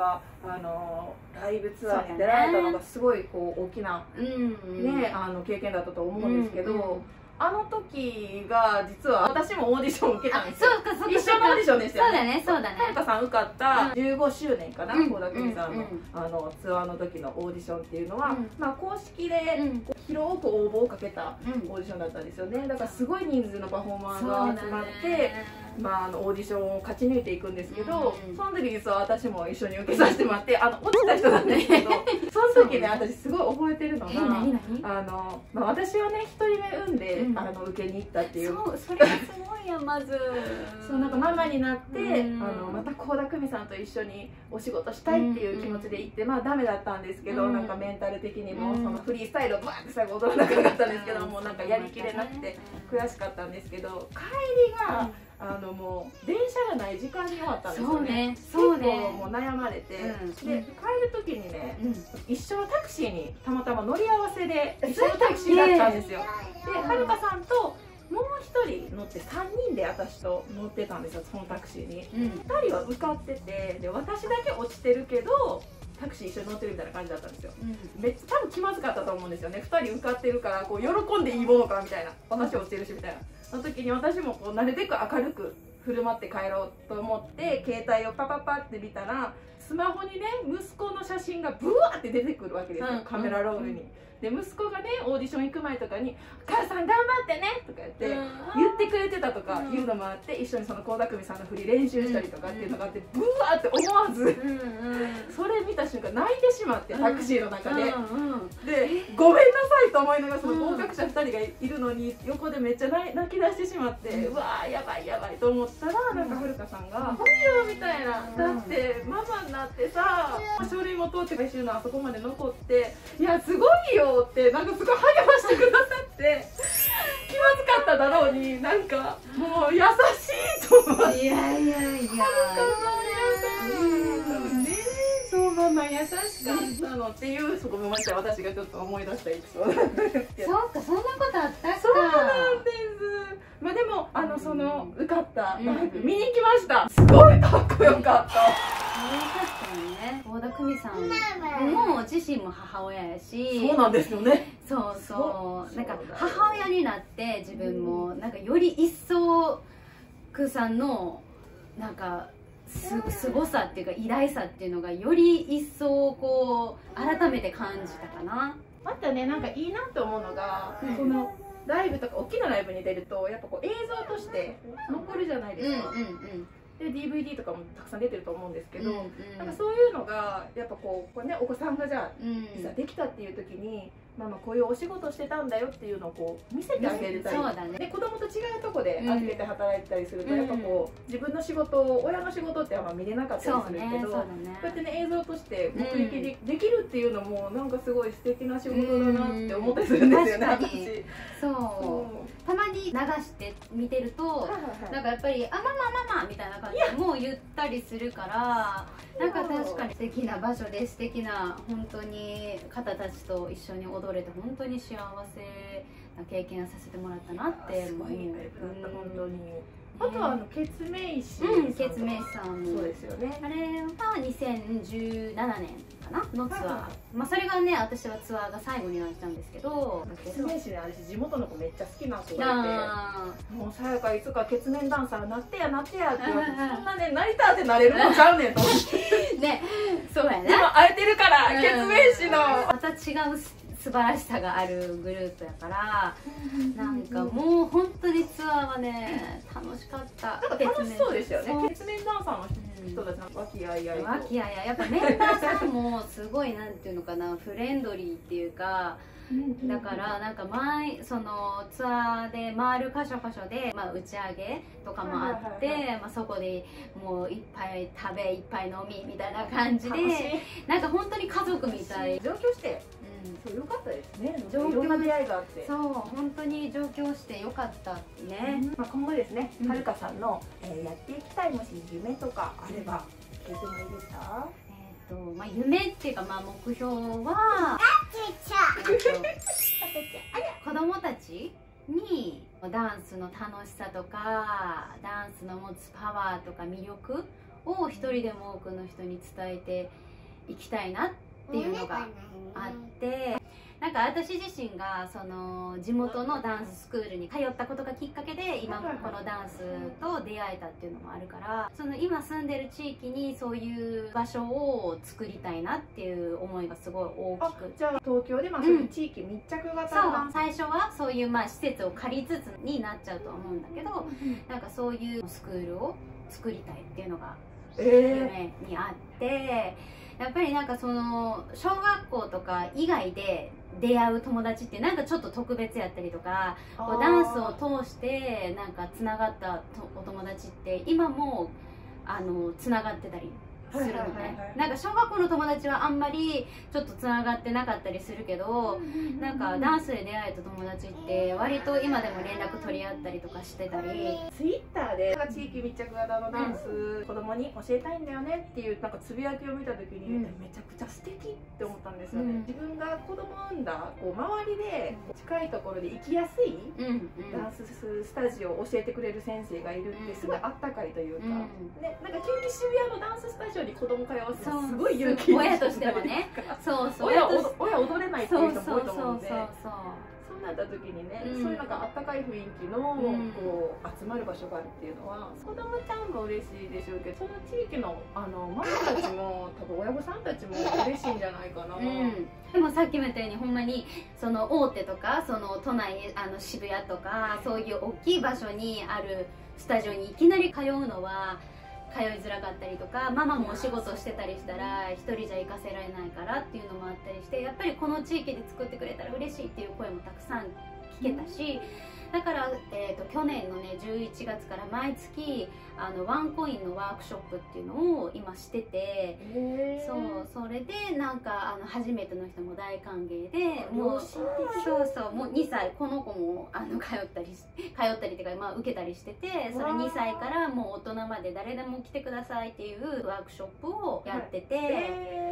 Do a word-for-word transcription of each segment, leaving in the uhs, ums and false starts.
かあのライブツアーに出られたのがすごいこう大きな、ね、あの経験だったと思うんですけど、うんうん、あの時が実は私もオーディションを受けたんですよ。 そうかそうか、 一緒のオーディションでしたよね。 そうだねそうだね。 はるかさん受かったじゅうごしゅうねんかな、倖、うん、田來未さんの、うん、あのツアーの時のオーディションっていうのは、うん、まあ公式で広く応募をかけたオーディションだったんですよね。だからすごい人数のパフォーマーが集まって、まあ、あのオーディションを勝ち抜いていくんですけど、うん、その時実は私も一緒に受けさせてもらって、あの落ちた人なんですけどその時ね私すごい覚えてるのが、あの、まあ、私はねひとりめ産んで、うん、あの受けに行ったっていう、 そうそれがすごいやまずそうなんかママになって、うん、あのまた倖田來未さんと一緒にお仕事したいっていう気持ちで行って、まあダメだったんですけど、うん、なんかメンタル的にも、うん、そのフリースタイルをバーって最後踊らなかったんですけど、うん、もうなんかやりきれなくて悔しかったんですけど、帰りが、うん、あのもう電車がない時間に終わったんですよね。そうね、結構もう悩まれて、うん、で帰る時にね、うん、一緒のタクシーにたまたま乗り合わせで一緒のタクシーだったんですよ。ではるかさんともう一人乗ってさんにんで私と乗ってたんですよ、そのタクシーに。うん、ふたりは受かってて、で私だけ落ちてるけどタクシー一緒に乗ってるみたいな感じだったんですよ。うん、めっちゃ多分気まずかったと思うんですよね。ふたり受かってるからこう喜んでいいものかみたいな、私落ちてるしみたいな。その時に私もこうなるべく明るく振る舞って帰ろうと思って携帯をパパパって見たら、スマホにね息子の写真がブワーって出てくるわけですよ、うん、カメラロールに。で息子がねオーディション行く前とかに「お母さん頑張ってね」とか言って言ってくれてたとかいうのもあって、一緒にその倖田來未さんの振り練習したりとかっていうのがあって、ブワーって思わずそれ見た瞬間泣いてしまって、タクシーの中で。でごめんなさいと思いながら、その合格者ふたりがいるのに横でめっちゃ泣き出してしまって、うわーやばいやばいと思ったら、なんかはるかさんが「いいよ」みたいな、だってママになってさ書類も通って来週のあそこまで残って「いやすごいよ」ってなんかすごい励ましてくださって気まずかっただろうに、なんかもう優しいと思って。 いやいやいや、 そうママ優しかったのっていう、そこもまた私がちょっと思い出したエピソードなんですけど。 そうか、そんなことあったか。 そうなんです。まあでもあのその受かったライブ見に行きました。すごいかっこよかった。 倖田來未さんも自身も母親やし、 そうなんですよね。 そうそうなんか母親になって自分もなんかより一層くさんのなんかすすごさっていうか偉大さっていうのがより一層こう改めて感じたかな。 またねなんかいいなって思うのが、うん、そのライブとか大きなライブに出るとやっぱこう映像として残るじゃないですか。で ディーブイディー とかもたくさん出てると思うんですけど、うんうん、なんかそういうのがやっぱこうこれ、ね、お子さんがじゃあ、うん、いざできたっていう時に、まあ、まあこういうお仕事してたんだよっていうのをこう見せてあげれたり、そうだね、で子供と違うとこで預けて働いてたりすると、うん、やっぱこう自分の仕事を親の仕事ってあんま見れなかったりするけど、こうやってね映像として目撃で、うん、できるっていうのもなんかすごい素敵な仕事だなって思ったりするんですよね、私。 そうたまに流して見てるとなんかやっぱり「あママママ」みたいな感じでもう言ったりするから、なんか確かに素敵な場所で素敵な本当に方たちと一緒に踊れて本当に幸せな経験をさせてもらったなって思う。本当に。あとはあのケツメイシ、 うん、ケツメイシさん、 そうですよね。 あれはにせんじゅうななねんかなのツアー、まあそれがね私はツアーが最後になったんですけど、 ケツメイシね私地元の子めっちゃ好きな子がいて、もうさやかいつかケツメンダンサーなってやなってやって言われて、そんなねなりたってなれるのちゃうねんと思ってね、 そうやね。 でも会えてるからケツメイシのまた違う素晴らしさがあるグループやから、なんかもう本当にツアーはね楽しかった。 なんか楽しそうですよね。ケツメンダンサーの人たちの和気あいあいと、 和気あいあい、やっぱメンバーさんもすごいなんていうのかな、フレンドリーっていうか、だからなんか前そのツアーで回る箇所箇所で、まあ、打ち上げとかもあって、まあそこでもういっぱい食べいっぱい飲みみたいな感じで、なんか本当に家族みたい。 上京してそう良かったですね。いろんな出会いがあって、 そう本当に上京して良かったね。 まあ今後ですね、はるかさんのやっていきたいもし夢とかあれば聞いてもいいですか？ えっとまあ夢っていうかまあ目標は子供たちにダンスの楽しさとかダンスの持つパワーとか魅力を一人でも多くの人に伝えていきたいなっていうのがあって、なんか私自身がその地元のダンススクールに通ったことがきっかけで今このダンスと出会えたっていうのもあるから、その今住んでる地域にそういう場所を作りたいなっていう思いがすごい大きく。 じゃあ東京でまあそういう地域密着型のダンス、 そう、最初はそういうまあ施設を借りつつになっちゃうとは思うんだけど、なんかそういうスクールを作りたいっていうのが夢にあって、やっぱりなんかその小学校とか以外で出会う友達ってなんかちょっと特別やったりとか、こうダンスを通してなんかつながったお友達って今もあのつながってたりするのね。なんか小学校の友達はあんまりちょっとつながってなかったりするけど、なんかダンスで出会えた友達って割と今でも連絡取り合ったりとかしてたり、 ツイッターで地域密着型のダンス、うん、子供に教えたいんだよねっていうなんかつぶやきを見た時に、うん、めちゃくちゃ素敵って思ったんですよね、うん、自分が子供を産んだこう周りで近いところで生きやすいダンススタジオを教えてくれる先生がいるってすごいあったかいというか、うん、ね、なんか急に渋谷のダンススタジオに子供通わせるのすごい勇気親としてもね、そうそう、 親親踊れないっていう人も多いと思うんで、 そうそうそうそうなった時にね、うん、そういうなんかあったかい雰囲気の、うん、こう集まる場所があるっていうのは子供ちゃんも嬉しいでしょうけど、その地域のあのママたちも多分親御さんたちも嬉しいんじゃないかな、うん、 でもさっきも言ったようにほんまにその大手とかその都内あの渋谷とかそういう大きい場所にあるスタジオにいきなり通うのは通いづらかったりとか、ママもお仕事してたりしたら一人じゃ行かせられないからっていうのもあったりして、やっぱりこの地域で作ってくれたら嬉しいっていう声もたくさん聞けたし、だから、えー、と去年のねじゅういちがつから毎月あのワンコインのワークショップっていうのを今してて、そうそれでなんかあの初めての人も大歓迎で、もうそうそうもうにさいこの子もあの通ったり通ったりっていうか、まあ、受けたりしてて、それにさいからもう大人まで誰でも来てくださいっていうワークショップをやってて、はい、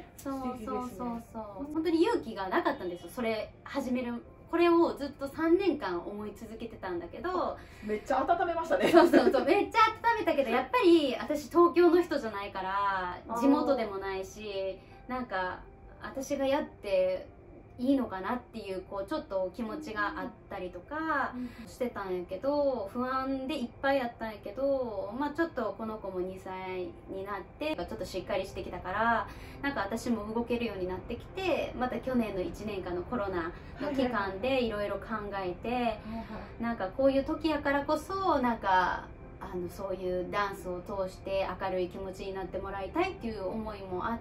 そうそうそうそう本当に勇気がなかったんですよ、それ始める。これをずっとさんねんかん思い続けてたんだけど、 めっちゃ温めましたね。 そうそうそうめっちゃ温めたけど、やっぱり私東京の人じゃないから地元でもないし、なんか私がやっていいのかなっていうこうちょっと気持ちがあったりとかしてたんやけど、不安でいっぱいやったんやけど、まあちょっとこの子もにさいになってちょっとしっかりしてきたから、なんか私も動けるようになってきて、また去年のいちねんかんのコロナの期間でいろいろ考えて、なんかこういう時やからこそなんかあのそういうダンスを通して明るい気持ちになってもらいたいっていう思いもあって、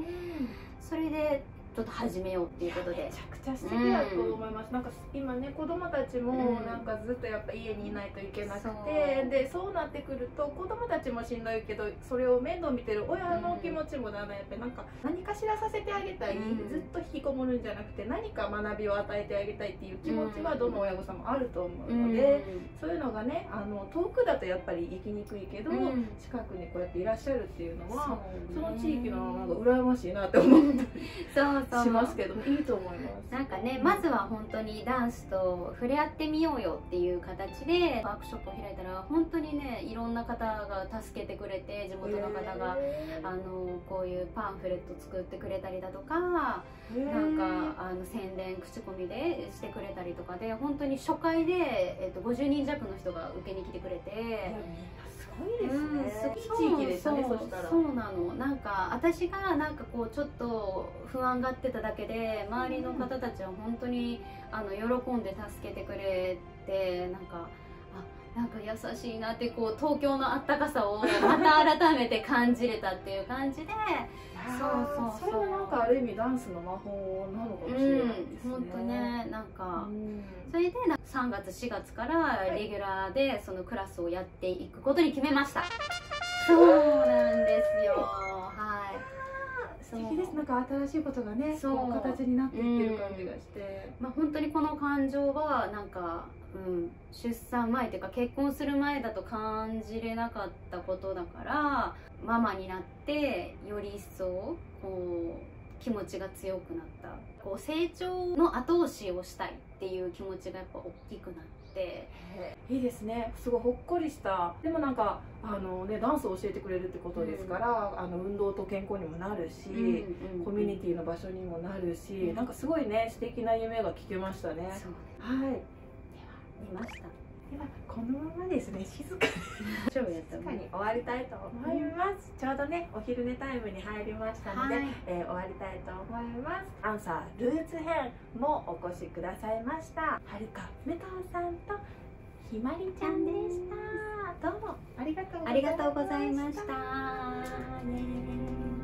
それでちょっと始めようっていうことで。 めちゃくちゃ素敵だと思います、うん、なんか今ね子供たちもなんかずっとやっぱ家にいないといけなくて、うん、でそうなってくると子供たちもしんどいけど、それを面倒見てる親の気持ちもだめ、やっぱなんか何かしらさせてあげたい、うん、ずっと引きこもるんじゃなくて何か学びを与えてあげたいっていう気持ちはどの親御さんもあると思うので、うん、そういうのがねあの遠くだとやっぱり行きにくいけど、うん、近くにこうやっていらっしゃるっていうのは そ,、ね、その地域のなんか羨ましいなって思ったりそうそうしますけど、いいと思います。 なんかね、まずは本当にダンスと触れ合ってみようよっていう形でワークショップを開いたら、本当にねいろんな方が助けてくれて、地元の方があのこういうパンフレット作ってくれたりだとか、なんかあの宣伝口コミでしてくれたりとかで、本当に初回で、えっと、ごじゅうにん弱の人が受けに来てくれて。 すごいですね。いい地域でしたね。そしたら。 そうなの。なんか私がなんかこうちょっと不安がってただけで、周りの方たちは本当にあの喜んで助けてくれて、なんかあなんか優しいなってこう東京のあったかさをまた改めて感じれたっていう感じで。 そうそうそう。それはなんかある意味ダンスの魔法なのかもしれないですね。 本当ね、なんか、うん、それでさんがつしがつからレギュラーでそのクラスをやっていくことに決めました。はい、そうなんですよ。はい。 素敵です。なんか新しいことがね、そう形になっていってる感じがして、 うん、まあ本当にこの感情はなんか、うん、出産前というか結婚する前だと感じれなかったことだから、ママになってより一層こう気持ちが強くなった。こう成長の後押しをしたいっていう気持ちがやっぱ大きくなって、 いいですね。すごいほっこりした。でもなんかあのねダンスを教えてくれるってことですから、うん、あの運動と健康にもなるし、うんうん、コミュニティの場所にもなるし、うん、なんかすごいね素敵な夢が聞けましたね。 そうはい。では見ました。 ではこのままですね静かに静かに終わりたいと思います、うん、ちょうどねお昼寝タイムに入りましたので、はい、えー、終わりたいと思います。アンサールーツ編もお越しくださいましたはるか武藤さんとひまりちゃんでした。どうもありがとうございました。 ありがとうございました。